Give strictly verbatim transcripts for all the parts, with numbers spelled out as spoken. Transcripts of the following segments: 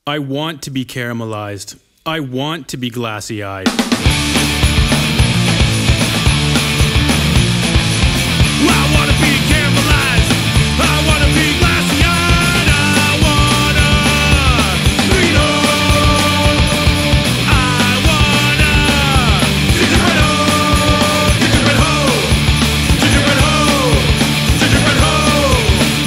I want to be caramelized. I want to be glassy-eyed. I wanna be caramelized. I wanna be glassy-eyed. I wanna Reno. I wanna Gingerbread Home. Gingerbread Home. Gingerbread Home. Gingerbread Home.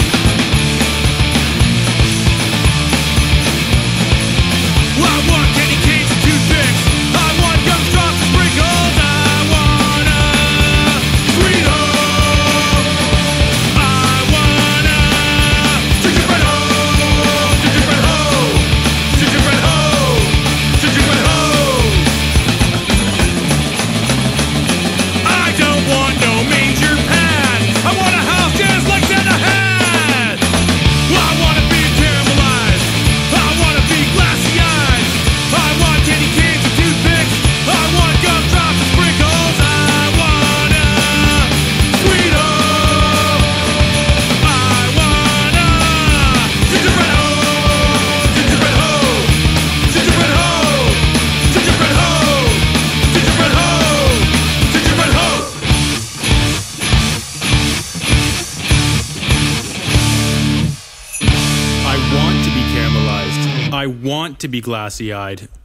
I want candy canes and toothpicks. I want gumdrops and sprinkles. I wanna sweet home. I want to be glassy-eyed.